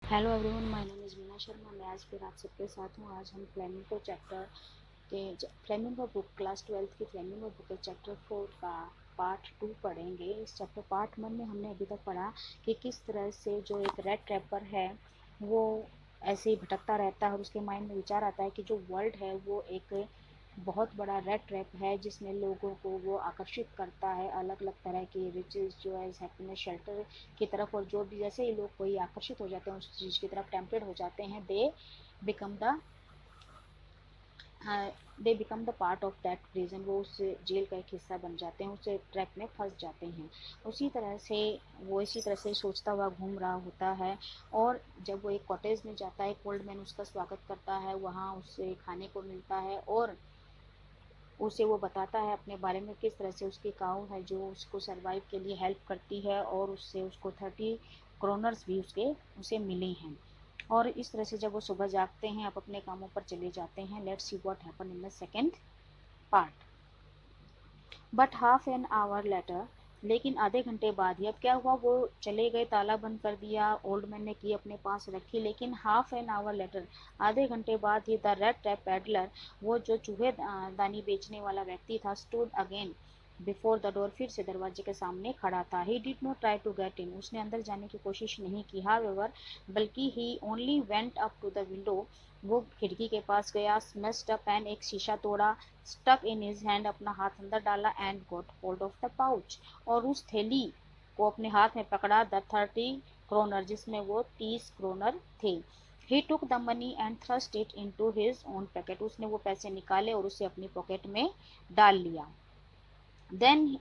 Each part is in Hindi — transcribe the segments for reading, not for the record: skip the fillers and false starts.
Hello everyone, my name is Meena Sharma. मैं आज फिर आप सबके साथ हूँ। आज हम फ्लेमिंगो चैप्टर के फ्लेमिंगो बुक क्लास 12th की फ्लेमिंगो बुक के चैप्टर 4 का पार्ट 2 पढ़ेंगे। इस चैप्टर पार्ट 1 में हमने अभी तक पढ़ा कि किस तरह से जो एक रेड ट्रैपर है वो ऐसे ही भटकता रहता है और उसके माइंड में विचार आता है कि जो वर्ल्ड है वो एक बहुत बड़ा रेड ट्रैप है जिसमें लोगों को वो आकर्षित करता है अलग अलग तरह के रिचेस, जॉयज, हैप्पीनेस, शेल्टर की तरफ। और जो भी जैसे ही लोग कोई आकर्षित हो जाते हैं उस चीज़ की तरफ, टेम्पटेड हो जाते हैं, become the they become the part of that prison. वो उस जेल का एक हिस्सा बन जाते हैं, उस ट्रैप में फंस जाते हैं। इसी तरह से सोचता हुआ घूम रहा होता है। और जब वो एक कॉटेज में जाता है, एक ओल्ड मैन उसका स्वागत करता है, वहाँ उसे खाने को मिलता है और उसे वो बताता है अपने बारे में, किस तरह से उसकी काऊ है जो उसको सरवाइव के लिए हेल्प करती है और उससे उसको 30 क्रोनर्स भी उसे मिले हैं। और इस तरह से जब वो सुबह जागते हैं, आप अपने कामों पर चले जाते हैं। Let's see what happen in the second part. But half an hour later, लेकिन आधे घंटे बाद ही अब क्या हुआ, वो चले गए, ताला बंद कर दिया, ओल्ड मैन ने की अपने पास रखी। लेकिन हाफ एन आवर लेटर, आधे घंटे बाद ही द रेड टैप पेडलर, वो जो चूहे दानी बेचने वाला व्यक्ति था, stood again before the door, फिर से दरवाजे के सामने खड़ा था। He did not try to get in, उसने अंदर जाने की कोशिश नहीं की। हाउएवर, बल्कि he only went up to the window, वो खिड़की के पास गया, स्मेस्ड अ पेन, एक शीशा तोड़ा, स्टक इन हिज हैंड, अपना हाथ अंदर डाला, and got hold of the pouch, और उस थैली को अपने हाथ में पकड़ा, द 30 क्रोनर, जिसमें वो 30 क्रोनर थे। He took the money and thrust it into his own pocket, उसने वो पैसे निकाले और उसे अपनी पॉकेट में डाल लिया। Then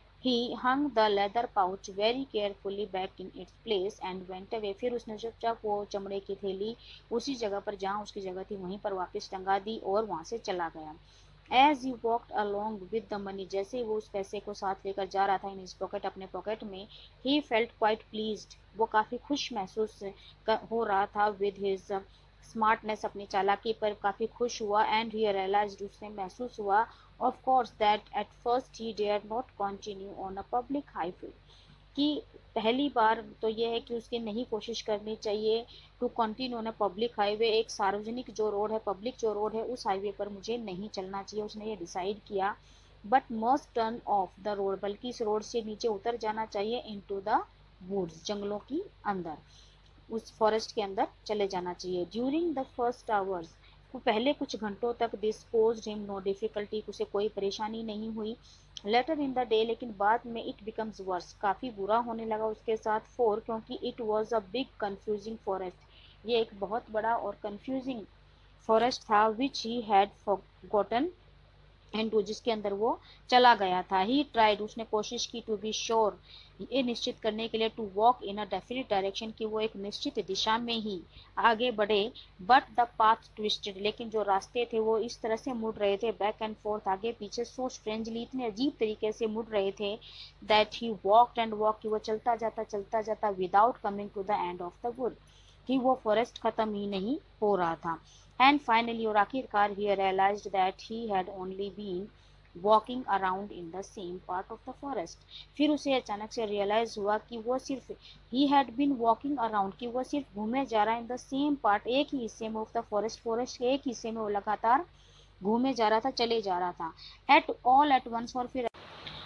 he hung the leather pouch very carefully back in its place and went away. फिर उसने चुपचाप वो चमड़े की थैली उसी जगह पर जहाँ उसकी जगह थी वहीं पर वापस टंगा दी और वहां से चला गया। As he walked along with the money, जैसे ही वो उस पैसे को साथ लेकर जा रहा था इन his pocket, अपने पॉकेट में, he felt quite pleased, वो काफी खुश महसूस हो रहा था, with his स्मार्टनेस, अपनी चालाकी पर काफी खुश हुआ। एंड ही रियलाइज्ड, उसने महसूस हुआ, of course, that at first he dare not continue on a public highway, कि पहली बार तो यह है कि उसकी नहीं कोशिश करनी चाहिए to continue on a public highway, एक सार्वजनिक जो रोड है, पब्लिक जो रोड है, उस हाईवे पर मुझे नहीं चलना चाहिए, उसने ये डिसाइड किया। But must turn off the road, बल्कि इस रोड से नीचे उतर जाना चाहिए, इनटू द वुड्स, जंगलों की अंदर, उस फॉरेस्ट के अंदर चले जाना चाहिए। ड्यूरिंग द फर्स्ट आवर्स, वो पहले कुछ घंटों तक, this posed him no difficulty, उसे कोई परेशानी नहीं हुई। लेटर इन द डे, लेकिन बाद में, इट बिकम्स वर्स, काफ़ी बुरा होने लगा उसके साथ। फोर, क्योंकि it was a big confusing forest, ये एक बहुत बड़ा और कन्फ्यूजिंग फॉरेस्ट था, which he had forgotten and to, जिसके अंदर वो चला गया था। ही ट्राइड, उसने कोशिश की, टू बी श्योर, ये निश्चित करने के लिए, to walk in a definite direction, कि वो एक निश्चित दिशा में ही आगे बढ़े। बट द पाथ ट्विस्टेड, लेकिन जो रास्ते थे वो इस तरह से मुड़ रहे थे, बैक एंड फोर्थ, आगे पीछे, सो स्ट्रेंजली, इतने अजीब तरीके से मुड़ रहे थे, that he walked and walk, कि वो चलता जाता, without coming to the end of the wood, कि वो फॉरेस्ट खत्म ही नहीं हो रहा था। एंड फाइनली, और आखिरकार, he realised that he had only been walking around in the same part of the forest, फिर उसे अचानक से रियलाइज हुआ कि वो सिर्फ, he had been walking around, कि वो सिर्फ घूमे जा रहा है, इन द सेम पार्ट, एक ही हिस्से में ऑफ द फॉरेस्ट, फॉरेस्ट के एक हिस्से में वो लगातार घूमे जा रहा था, चले जा रहा था। एट ऑल एट वंस, और फिर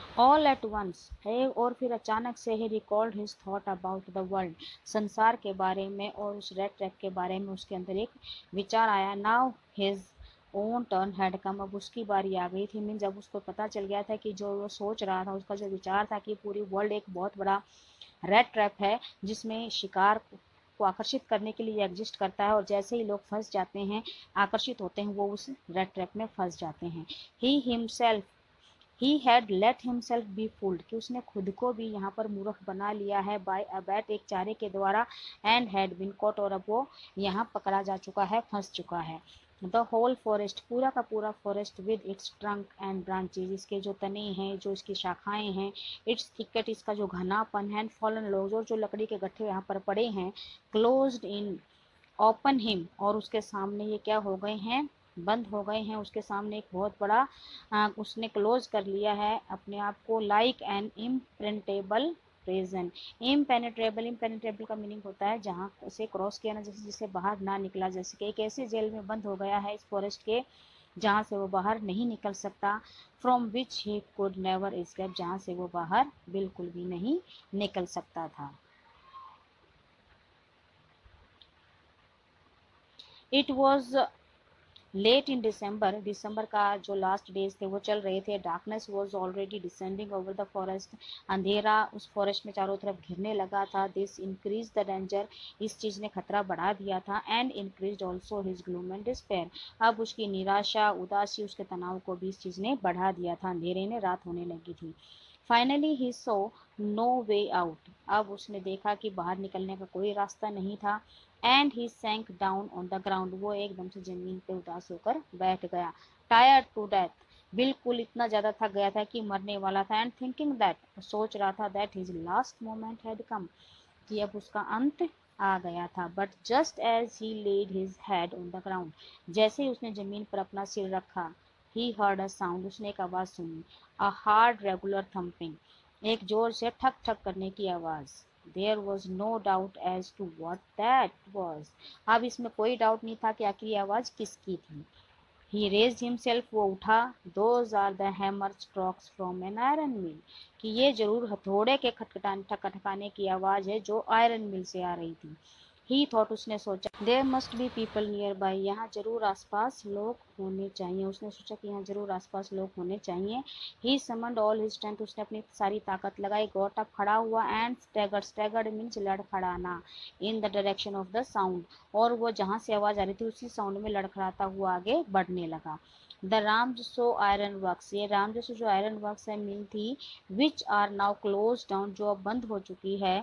ऑल एट वंस है, और फिर अचानक से he recalled his thought about the world, संसार के बारे में और उस रेड ट्रैप के बारे में उसके अंदर एक विचार आया। Now his own turn had come, अब उसकी बारी आ गई थी। मीन जब उसको पता चल गया था कि जो वो सोच रहा था, उसका जो विचार था कि पूरी वर्ल्ड एक बहुत बड़ा रेड ट्रैप है जिसमें शिकार को आकर्षित करने के लिए एग्जिस्ट करता है, और जैसे ही लोग फंस जाते हैं, आकर्षित होते हैं, वो उस रेड ट्रैप में फंस जाते हैं। He himself, he had let himself be fooled, कि उसने खुद को भी यहाँ पर मूर्ख बना लिया है, बाय अ बैट, एक चारे के द्वारा, एंड हैड बीन कॉट, और अब वो यहाँ पकड़ा जा चुका है, फंस चुका है। द होल फॉरेस्ट, पूरा का पूरा forest, with its trunk and branches, इसके जो तने हैं, जो इसकी शाखाएं हैं, इट्स थिकेट, इसका जो घनापन है, फॉलन लोग, और जो लकड़ी के गट्ठे यहाँ पर पड़े हैं, क्लोज्ड इन ओपन हिम, और उसके सामने ये क्या हो गए हैं, बंद हो गए हैं, उसके सामने एक बहुत बड़ा उसने क्लोज कर लिया है अपने आप को, like an impenetrable prison। Impenetrable का मीनिंग होता है जहाँ से क्रॉस किया ना, जैसे जिससे बाहर ना निकला जा सके। एक ऐसे जेल में बंद हो गया है इस फॉरेस्ट के जहाँ से वो बाहर नहीं निकल सकता। From which he could never escape, जहाँ से वो बाहर बिल्कुल भी नहीं निकल सकता था। It was late in December का जो लास्ट डेज थे वो चल रहे थे। Darkness was already descending over the forest, अंधेरा उस फॉरेस्ट में चारों तरफ घिरने लगा था। दिस इंक्रीज द डेंजर, इस चीज़ ने खतरा बढ़ा दिया था। And increase also his gloom and despair, अब उसकी निराशा, उदासी, उसके तनाव को भी इस चीज़ ने बढ़ा दिया था। अंधेरे ने रात होने लगी थी। Finally he saw no way out, अब उसने देखा कि बाहर निकलने का कोई रास्ता नहीं था। And he sank down on the ground, वो एकदम से जमीन पे उदास होकर बैठ गया। टायर्ड टू डेथ, बिल्कुल इतना ज्यादा थक गया था कि मरने वाला था। एंड थिंकिंग दैट, सोच रहा था that his last moment had come, कि अब उसका अंत आ गया था। But just as he laid his head on the ground, जैसे ही उसने जमीन पर अपना सिर रखा, ही हर्ड अ साउंड, उसने एक आवाज सुनी। अ हार्ड रेगुलर थम्पिंग, एक जोर से ठक ठक करने की आवाज। There was no doubt as to what that was, अब इसमें कोई डाउट नहीं था कि आखिर ये आवाज किसकी थी। ही रेज्ड हिमसेल्फ, वो उठा। Those are the hammer strokes from an iron mill, कि ये जरूर हथौड़े के खटखटाने की आवाज है जो आयरन मिल से आ रही थी। ही थॉट, उसने सोचा, there must be people nearby, यहाँ जरूर आसपास लोग होने चाहिए। उसने सोचा कि यहाँ जरूर आसपास लोग होने चाहिए। He summoned all his strength, उसने अपनी सारी ताकत लगाई। गॉट अप, खड़ा हुआ। एंड स्टैगर्ड मीन्स लड़खड़ाना, in the direction of the sound, और वो जहाँ से आवाज आ रही थी उसी साउंड में लड़खड़ाता हुआ आगे बढ़ने लगा। द रामजसो आयरन वर्क्स, ये रामजसो जो आयरन वर्क्स है मिल थी, which are now close down, जो अब बंद हो चुकी है,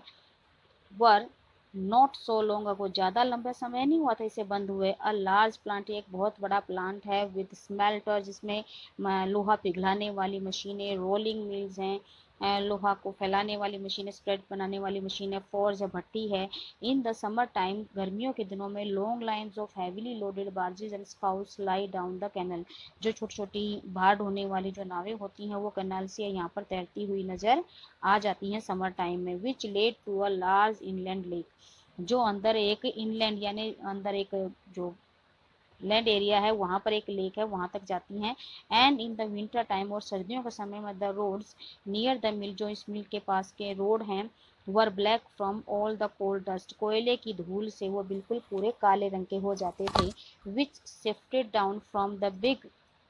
were not so long ago, ज़्यादा लंबे समय नहीं हुआ था इसे बंद हुए। अ लार्ज प्लांट, एक बहुत बड़ा प्लांट है। विद स्मेल्टर, जिसमें लोहा पिघलाने वाली मशीनें। रोलिंग मिल्स हैं, लोहा को फैलाने वाली मशीनें, स्प्रेड बनाने वाली मशीनें। फोर्ज है, भट्टी है। इन द समर टाइम, गर्मियों के दिनों में, long lines of heavily loaded barges and scouts lie down the canal, जो छोटी छोटी भार ढोने वाली जो नावें होती हैं वो कैनाल से यहाँ पर तैरती हुई नजर आ जाती हैं समर टाइम में। Which led to a large inland lake, जो अंदर एक इनलैंड यानी अंदर एक जो लैंड एरिया है वहां पर एक लेक है, वहां तक जाती हैं। And in the winter time, और सर्दियों के समय में, the roads near the mill, जो इस मिल के पास के रोड हैं, were black from all the coal dust, कोयले की धूल से वो बिल्कुल पूरे काले रंग के हो जाते थे। Which sifted down from the big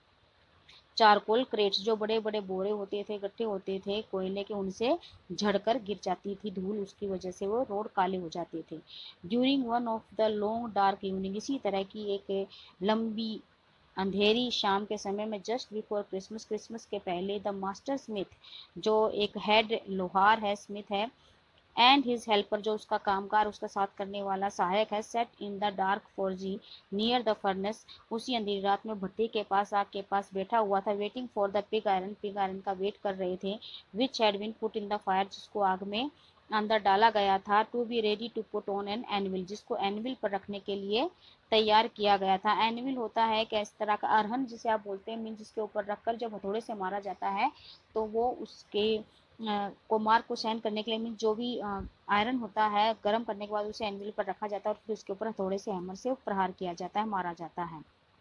charcoal crates, जो बड़े बड़े बोरे होते थे, इकट्ठे होते थे कोयले के, उनसे झड़कर गिर जाती थी धूल, उसकी वजह से वो रोड काले हो जाते थे। During one of the long dark evening, इसी तरह की एक लंबी अंधेरी शाम के समय में, जस्ट बिफोर क्रिसमस, क्रिसमस के पहले, द मास्टर स्मिथ, जो एक हेड लोहार है, स्मिथ है, एंड हिज हेल्पर, जो उसका कामगार, उसका साथ करने वाला सहायक है, set in the dark forge near the furnace, उसी अंधेरी रात में भट्टी के पास, आग के पास बैठा हुआ था। Waiting for the pig iron का वेट कर रहे थे। Which had been put in the fire, जिसको आग में अंदर डाला गया था। To be ready to put on an anvil, जिसको एनविल पर रखने के लिए तैयार किया गया था। एनविल होता है कि इस तरह का अरहन जिसे आप बोलते हैं, मीन जिसके ऊपर रखकर जब हथौड़े से मारा जाता है तो वो उसके को मार को सहन करने के लिए, मीन जो भी आयरन होता है गर्म करने के बाद उसे एनविल पर रखा जाता है और फिर उसके ऊपर हथौड़े से हैमर से प्रहार किया जाता है, मारा जाता है।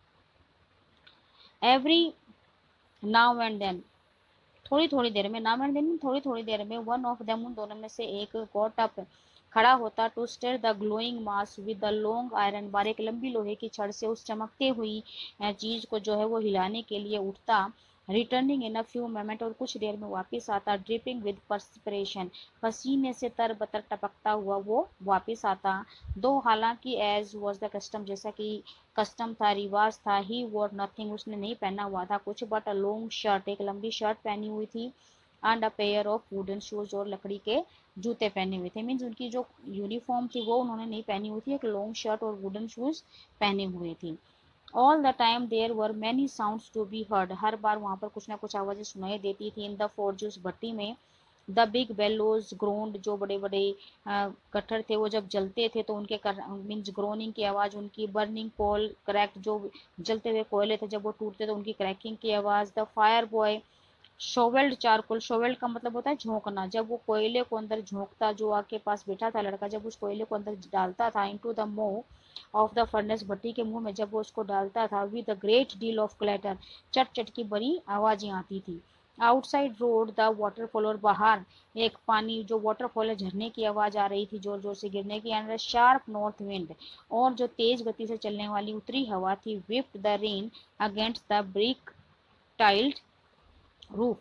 एवरी नाउ एंड देन, थोड़ी थोड़ी देर में, नाउ एंड देन थोड़ी थोड़ी देर में, वन ऑफ देम, उन दोनों में से एक, गॉट अप, खड़ा होता, to stare the glowing mass with the long iron bar, एक लंबी लोहे की छड़ से उस चमकते हुई चीज को जो है वो हिलाने के लिए उठता। Returning in a few moment, और कुछ देर में वापस आता। ड्रिपिंग विद परस्पिरेशन, पसीने से तर बतर टपकता हुआ वो वापस आता। दो, हालांकि, एज वॉज द कस्टम, जैसा कि कस्टम था, रिवाज था, ही वॉर नथिंग, उसने नहीं पहना हुआ था कुछ, बट अ लॉन्ग शर्ट, एक लंबी शर्ट पहनी हुई थी। And a pair of wooden shoes, और लकड़ी के जूते पहने हुए थे। मीन्स उनकी जो यूनिफॉर्म थी वो उन्होंने नहीं पहनी हुई थी, एक लॉन्ग शर्ट और वुडन शूज पहने हुए थी। All the time there were many sounds to be heard, हर बार वहां पर कुछ ना कुछ आवाजें सुनाई देती थी। इन द फोर्ज, उस भट्टी में। द बिग बेलोज ग्रोन्ड, जो बड़े बड़े कट्टर थे वो जब जलते थे तो उनके मीन्स ग्रोनिंग की आवाज, उनकी बर्निंग कोल क्रैक्ट, जो जलते हुए कोयले थे जब वो टूटते तो उनकी क्रैकिंग की आवाज। The fire boy shovelled charcoal, shovelled का मतलब होता है झोंकना, जब वो कोयले को अंदर झोंकता, जो आग के पास बैठा था लड़का, जब उस कोयले को अंदर डालता था इनटू द मुंह ऑफ द फर्नेस, भट्टी के मुंह में जब वो उसको डालता था, with a great deal of clatter, चट चट की बड़ी आवाजें आती थी। आउटसाइड रोड द वाटरफॉल, और बाहर एक पानी जो वाटरफॉल है झरने की आवाज आ रही थी जोर जोर से गिरने की। एंड शार्प नॉर्थ विंड, और जो तेज गति से चलने वाली उत्तरी हवा थी, whipped the rain against the brick tiled roof,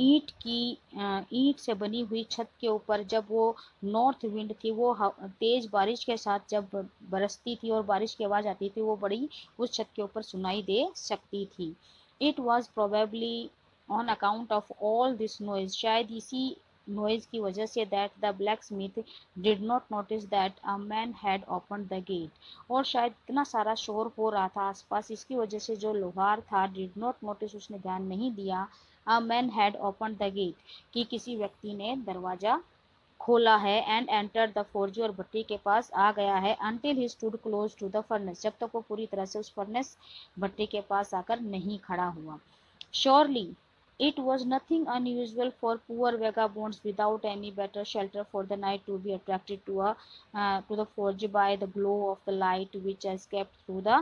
ईंट से बनी हुई छत के ऊपर जब वो नॉर्थ विंड थी, वो तेज बारिश के साथ जब बरसती थी और बारिश की आवाज आती थी, वो बड़ी उस छत के ऊपर सुनाई दे सकती थी। It was probably on account of all this noise, शायद इसी नॉइज की वजह से, that the blacksmith did not notice that a man had open the gate, और शायद इतना सारा शोर हो रहा था आसपास, इसकी वजह से जो लोहार था, डिड नॉट नोटिस, उसने ध्यान नहीं दिया, a man had open the gate, कि किसी व्यक्ति ने दरवाजा खोला है, एंड एंटर द फोर्जी, और भट्टी के पास आ गया है, until he stood close to the furnace, जब तक वो पूरी तरह से उस फर्नेस भट्टी के पास आकर नहीं खड़ा हुआ। Surely it was nothing unusual for poor vagabonds without any better shelter for the night to be attracted to the forge by the glow of the light which escaped through the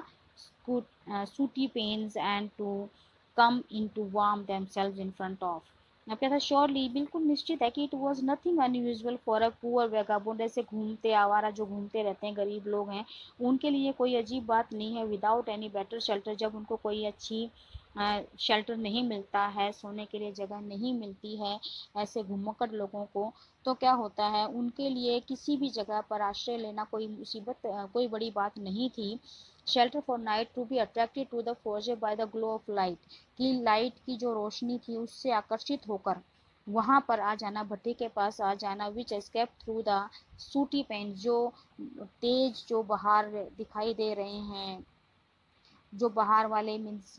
sooty panes, and to come in to warm themselves in front of। अब क्या था, श्योरली बिल्कुल निश्चित है कि it was nothing unusual for a poor vagabond, ऐसे घूमते आवारा जो घूमते रहते हैं, गरीब लोग हैं, उनके लिए कोई अजीब बात नहीं है, विदाउट एनी बेटर शेल्टर, जब उनको कोई अच्छी शेल्टर नहीं मिलता है, सोने के लिए जगह नहीं मिलती है ऐसे घुमक्कड़ लोगों को, तो क्या होता है, उनके लिए किसी भी जगह पर आश्रय लेना कोई मुसीबत, कोई बड़ी बात नहीं थी। Shelter for night to be attracted to the forge by the glow of light, कि लाइट की जो रोशनी थी उससे आकर्षित होकर वहां पर आ जाना, भट्टी के पास आ जाना, which escape through the sooty pane, जो तेज जो बाहर दिखाई दे रहे हैं, जो बाहर वाले मीन्स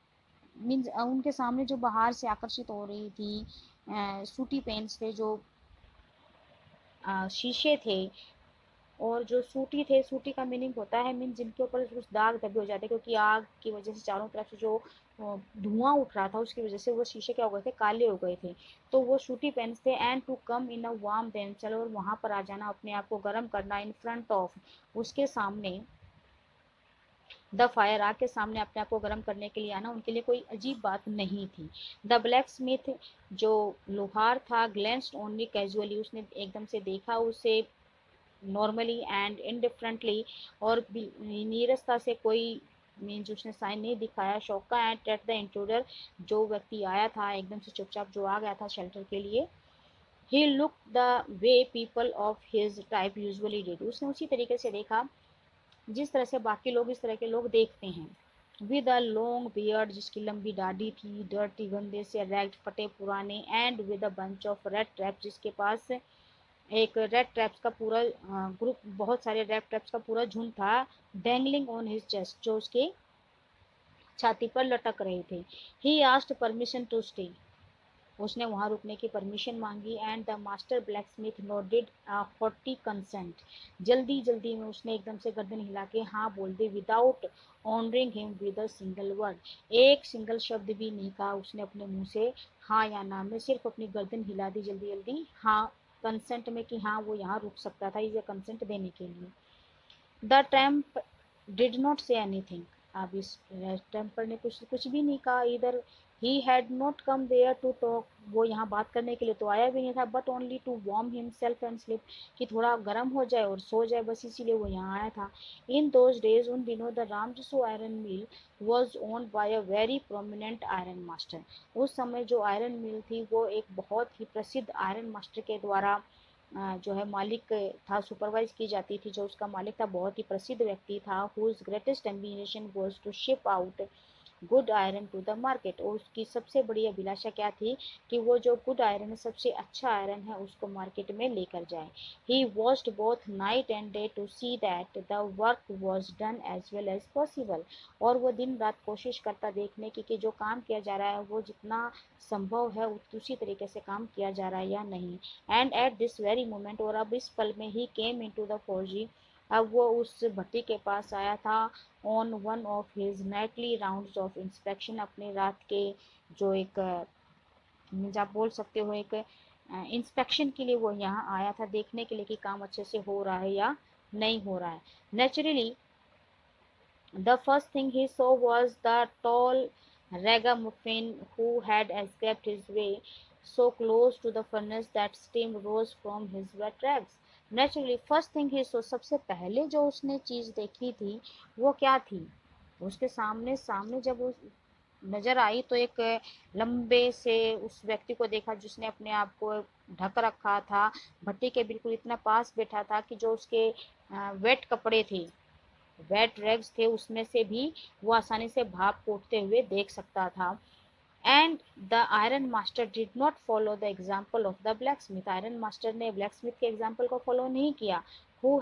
उनके सामने जो बाहर से आकर्षित हो रही थी, सूटी पेंट्स थे, जो शीशे थे, और जो सूटी थे, सूटी का मीनिंग होता है मीन जिनके ऊपर कुछ दाग धब्बे हो जाते हैं, क्योंकि आग की वजह से चारों तरफ से जो धुआं उठ रहा था उसकी वजह से वो शीशे क्या हो गए थे, काले हो गए थे, तो वो सूटी पेन्स थे। And to come in a warm them, चलो और वहां पर आ जाना, अपने आप को गर्म करना, इन फ्रंट ऑफ, उसके सामने, द फायर, आग के सामने अपने आप को गर्म करने के लिए आना, उनके लिए कोई अजीब बात नहीं थी। द ब्लैक स्मिथ, जो लोहार था, ग्लेंस्ड ओनली कैजुअली, उसने एकदम से देखा उसे नॉर्मली एंड इनडिफरेंटली, और नीरसता से, कोई मीन्स उसने साइन नहीं दिखाया शौक का, एंड एट द इंट्रूडर, जो व्यक्ति आया था एकदम से चुपचाप जो आ गया था शेल्टर के लिए, he look the way people of his type usually did, उसने उसी तरीके से देखा जिस तरह से बाकी लोग इस तरह के लोग देखते हैं। विद अ लॉन्ग बियर्ड, जिसकी लंबी दाढ़ी थी, डर्टी गंदे से रैग्ड फटे पुराने, and with a bunch of red trap, जिसके पास एक रेड ट्रैप्स का पूरा ग्रुप, बहुत सारे रेड ट्रैप्स का पूरा झुंड था, डैंगलिंग ऑन हिज चेस्ट, जो उसके छाती पर लटक रहे थे। He asked permission to stay, उसने वहां रुकने की परमिशन मांगी, and the master blacksmith nodded haughty consent, जल्दी जल्दी में उसने एकदम से गर्दन हिला के हाँ बोल दी, without honouring him with a single word, एक सिंगल शब्द भी नहीं कहा उसने अपने मुंह से हाँ या ना में, सिर्फ अपनी गर्दन हिला दी जल्दी जल्दी हाँ कंसेंट में, कि हाँ वो यहाँ रुक सकता था, ये कंसेंट देने के लिए। The tramp did not say anything, अब इस टेम्पर ने कुछ भी नहीं कहा, इधर he had not come there to talk, वो यहाँ बात करने के लिए तो आया भी नहीं था, but only to warm himself and sleep, कि थोड़ा गर्म हो जाए और सो जाए, बस इसीलिए वो यहाँ आया था। इन दोज डेज, उन दिनों, the Ramsjo iron mill was owned by a very prominent iron master, उस समय जो आयरन मिल थी वो एक बहुत ही प्रसिद्ध आयरन मास्टर के द्वारा जो है मालिक था, सुपरवाइज की जाती थी, जो उसका मालिक था बहुत ही प्रसिद्ध व्यक्ति था, whose greatest ambition was to ship out good iron to the market, और उसकी सबसे बड़ी अभिलाषा क्या थी कि वो जो गुड आयरन है, सबसे अच्छा आयरन है, उसको मार्केट में लेकर जाए। He watched both night and day to see that the work was done as well as possible, और वो दिन रात कोशिश करता देखने की कि जो काम किया जा रहा है वो जितना संभव है उसी तरीके से काम किया जा रहा है या नहीं। And at this very moment, और अब इस पल में ही केम इन टू द फौजी, अब वो उस भट्टी के पास आया था, on one of his nightly rounds of inspection, अपने रात के जो एक आप बोल सकते हो एक इंस्पेक्शन के लिए वो यहाँ आया था, देखने के लिए कि काम अच्छे से हो रहा है या नहीं हो रहा है। Naturally the first thing he saw was the tall ragamuffin who had escaped his way so close to the furnace that steam rose from his wet rags. Naturally, first thing he saw, सबसे पहले जो उसने चीज देखी थी वो क्या थी? उसके सामने सामने जब वो नजर आई तो एक लंबे से उस व्यक्ति को देखा जिसने अपने आप को ढक रखा था, भट्टी के बिल्कुल इतना पास बैठा था कि जो उसके वेट कपड़े थे, वेट रैग्स थे, उसमें से भी वो आसानी से भाप फूटते हुए देख सकता था। And the iron master did not follow the example of the blacksmith. Iron master ने ब्लैक स्मिथ के एग्जाम्पल को फॉलो नहीं किया। Who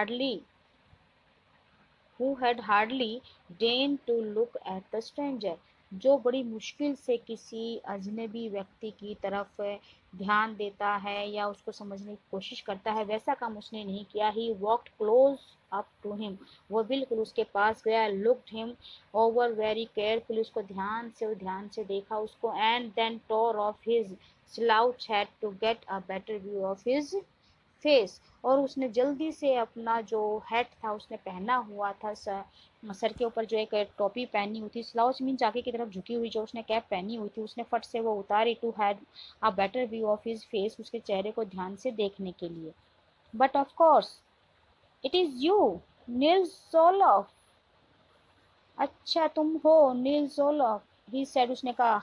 had hardly then to look at the stranger, जो बड़ी मुश्किल से किसी अजनबी व्यक्ति की तरफ ध्यान देता है या उसको समझने की कोशिश करता है, वैसा काम उसने नहीं किया। He walked close up to him, वो बिल्कुल उसके पास गया। Looked him over very carefully, उसको ध्यान से देखा उसको। And then tore off his slouch hat to get a better view of his face, और उसने जल्दी से अपना जो हैट था उसने पहना हुआ था, सर के ऊपर जो एक टोपी पहनी हुई थी, स्लाउच मीन्स आगे की तरफ झुकी हुई जो उसने कैप पहनी हुई थी, उसने फट से वो उतारी to had a better view of his face, उसके चेहरे को ध्यान से देखने के लिए। But of course it is you Nils Olof, अच्छा तुम हो नील्स सोलॉफ, ही सेड, उसने कहा।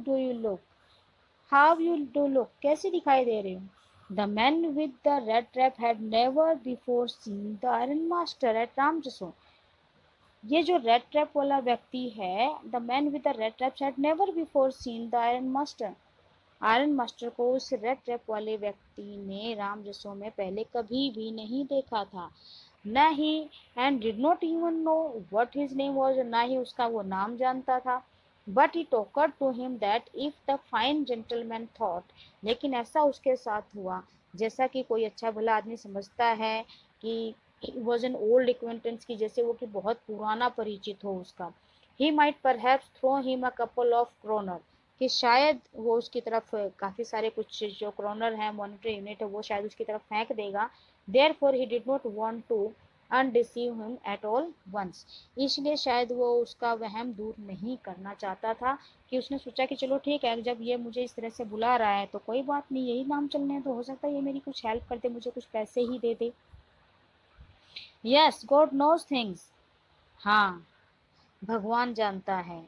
हाउ यू डू लुक, कैसे दिखाई दे रहे हो? The man with the red trap had never before seen the iron master at Ramjaso. ये जो रेड ट्रैप वाला व्यक्ति है, the man with the red trap had never before seen the iron master. Iron master को उस रेड ट्रैप वाले व्यक्ति ने रामजसो में पहले कभी भी नहीं देखा था। न ही and did not even know what his name was, ना ही उसका वो नाम जानता था। But it occurred to him that if the fine gentleman thought, लेकिन ऐसा उसके साथ हुआ जैसा कि कोई अच्छा भला आदमी समझता है कि वॉज एन ओल्ड एक्वेंटेंस, की जैसे वो कि बहुत पुराना परिचित हो उसका। He might perhaps throw him a couple of kronor, कि शायद वो उसकी तरफ काफ़ी सारे कुछ जो क्रोनर है, मॉनिटरी यूनिट है, वो शायद उसकी तरफ फेंक देगा। Therefore he did not want to undeceive him at all once, इसलिए शायद वो उसका वहम दूर नहीं करना चाहता था, कि उसने सोचा कि चलो ठीक है, जब ये मुझे इस तरह से बुला रहा है तो कोई बात नहीं, यही नाम चलने तो हो सकता है ये मेरी कुछ हेल्प कर दे, मुझे कुछ पैसे ही दे दे। यस गॉड नोज थिंग्स, हाँ भगवान जानता है।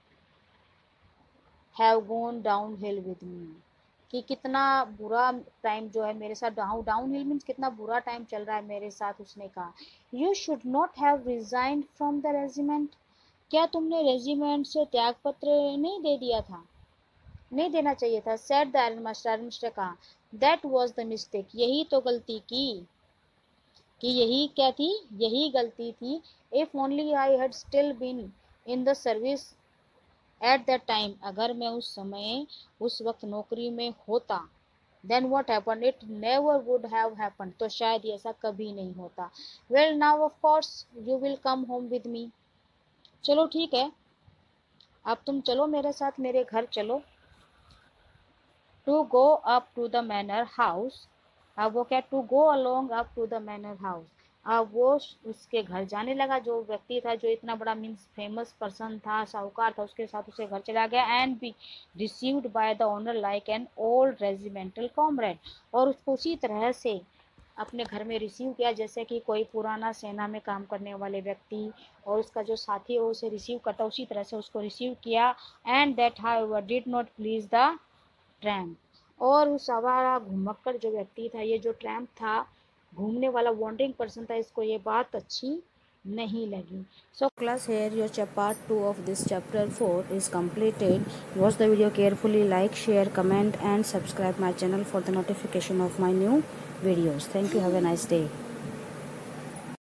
Have gone downhill with me, कि कितना बुरा टाइम जो है मेरे साथ, डाउन हिल मीन्स कितना बुरा टाइम चल रहा है मेरे साथ। उसने कहा you should not have resigned from the regiment, क्या तुमने रेजिमेंट से त्याग पत्र नहीं दे दिया था, नहीं देना चाहिए था। Said the iron master, iron master कहा दैट वॉज द मिस्टेक, यही तो गलती की, कि यही क्या थी, यही गलती थी। If only I had still been in the service at that time, अगर मैं उस समय उस वक्त नौकरी में होता, then what happen, it never would have happen, तो शायद ऐसा कभी नहीं होता। Well now of course you will come home with me, चलो ठीक है अब तुम चलो मेरे साथ, मेरे घर चलो। To go up to the manor house, अब वो क्या, to go along up to the manor house, अब वो उसके घर जाने लगा। जो व्यक्ति था, जो इतना बड़ा मीन्स फेमस पर्सन था, साहूकार था, उसके साथ उसे घर चला गया। And be received by the owner like an old regimental comrade, और उसको उसी तरह से अपने घर में रिसीव किया जैसे कि कोई पुराना सेना में काम करने वाले व्यक्ति और उसका जो साथी है उसे रिसीव करता, उसी तरह से उसको रिसीव किया। And that however did not please the tramp, और उस आवारा घुमक्कड़ जो व्यक्ति था, ये जो ट्रैम्प था, घूमने वाला वॉन्डरिंग पर्सन था, इसको ये बात अच्छी नहीं लगी। So class, here your part 2 of this chapter 4 is completed. Watch the video carefully, like, share, comment and subscribe my channel for the notification of my new videos. Thank you. Have a nice day.